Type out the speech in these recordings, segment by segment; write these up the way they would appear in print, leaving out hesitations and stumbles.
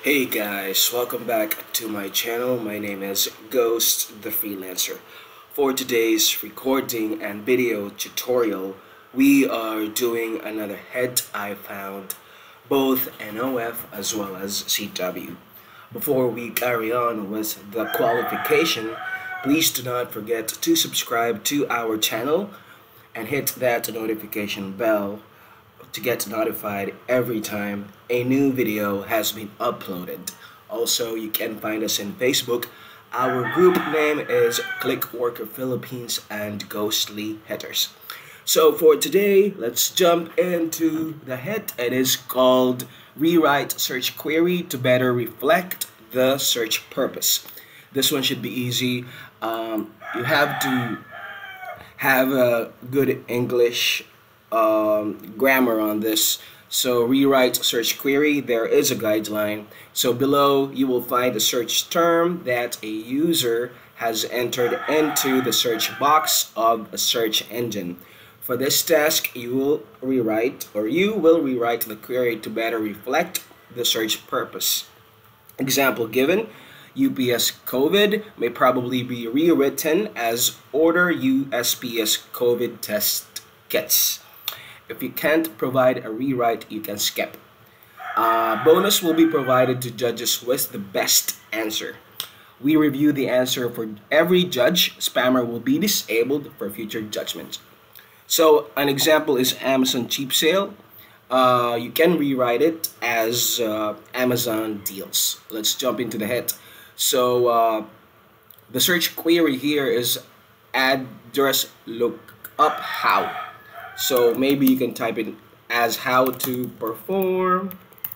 Hey guys, welcome back to my channel. My name is Ghost the Freelancer. For today's recording and video tutorial, we are doing another head I found, both NOF as well as CW. Before we carry on with the qualification, please do not forget to subscribe to our channel and hit that notification bell to get notified every time a new video has been uploaded. Also, you can find us in Facebook. Our group name is CLICKWORKER Philippines and Ghostly Headers. So for today, let's jump into the head. It is called Rewrite Search Query to better reflect the search purpose. This one should be easy. You have to have a good English grammar on this. So rewrite search query, there is a guideline. So below you will find a search term that a user has entered into the search box of a search engine. For this task, you will rewrite the query to better reflect the search purpose. Example given: UPS COVID may probably be rewritten as order USPS COVID test kits. If you can't provide a rewrite, you can skip. Bonus will be provided to judges with the best answer. We review the answer for every judge. Spammer will be disabled for future judgments. So an example is Amazon cheap sale. You can rewrite it as Amazon deals. Let's jump into the head. So the search query here is address lookup how. So maybe you can type it as how to perform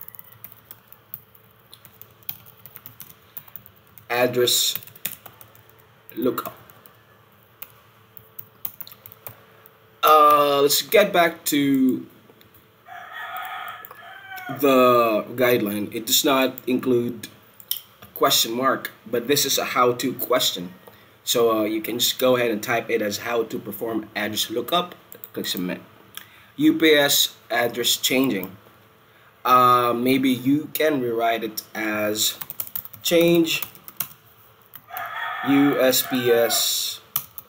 address lookup. Let's get back to the guideline. It does not include a question mark, but this is a how-to question. So you can just go ahead and type it as how to perform address lookup. Click submit. UPS address changing. Maybe you can rewrite it as change USPS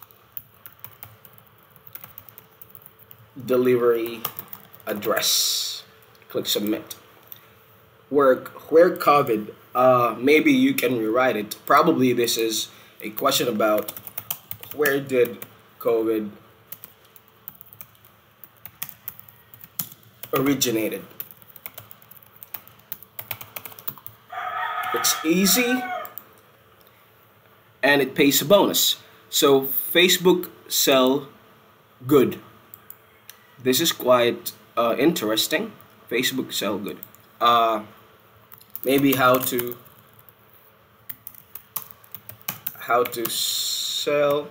delivery address. Click submit. Where COVID. Maybe you can rewrite it. Probably this is a question about where did COVID originated. It's easy and it pays a bonus. So Facebook sell good. This is quite interesting. Facebook sell good. Maybe how to sell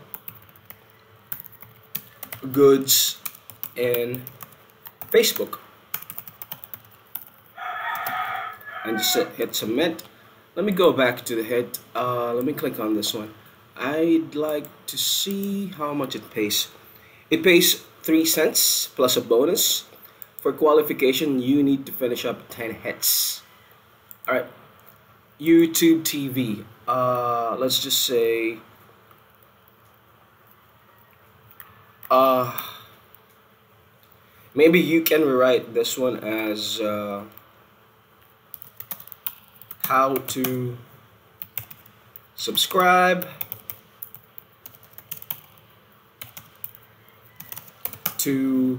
goods in Facebook. And just hit submit. Let me go back to the head. Let me click on this one. I'd like to see how much it pays. It pays 3 cents plus a bonus. For qualification, you need to finish up 10 hits. Alright. YouTube TV. Let's just say maybe you can rewrite this one as how to subscribe to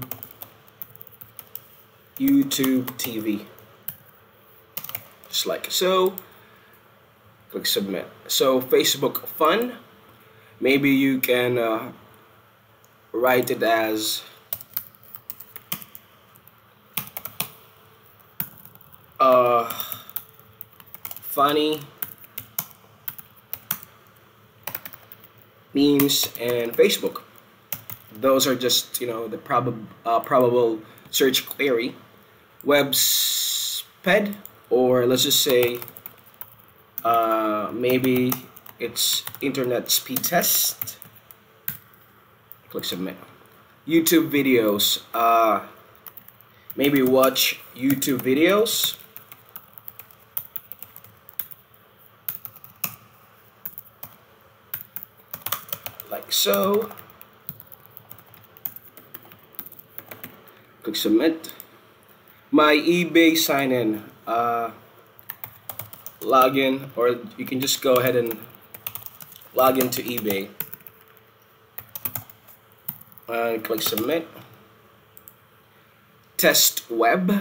YouTube TV. Just like so. Click submit. So Facebook fun. Maybe you can write it as funny memes and Facebook. Those are just, the probable search query. Web sped, or let's just say maybe it's internet speed test. Click submit. YouTube videos. Maybe watch YouTube videos. like so. Click submit. My eBay sign-in login, or you can just go ahead and log into eBay and click submit. Test web,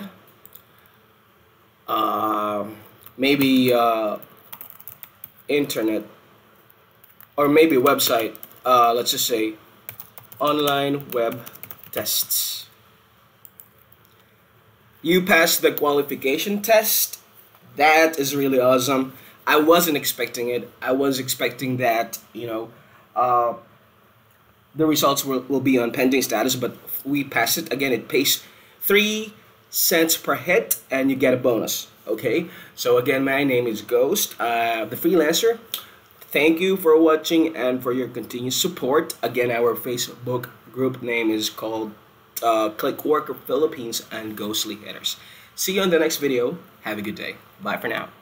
maybe internet, or maybe website. Let's just say online web tests. You passed the qualification test. That is really awesome. I wasn't expecting it. I was expecting that, you know, the results will be on pending status, but we passed it. Again, it pays 3 cents per hit and you get a bonus. Okay, so again, my name is Ghost, the Freelancer. Thank you for watching and for your continued support. Again, our Facebook group name is called CLICKWORKER Philippines and Ghostly Hitters. See you on the next video. Have a good day. Bye for now.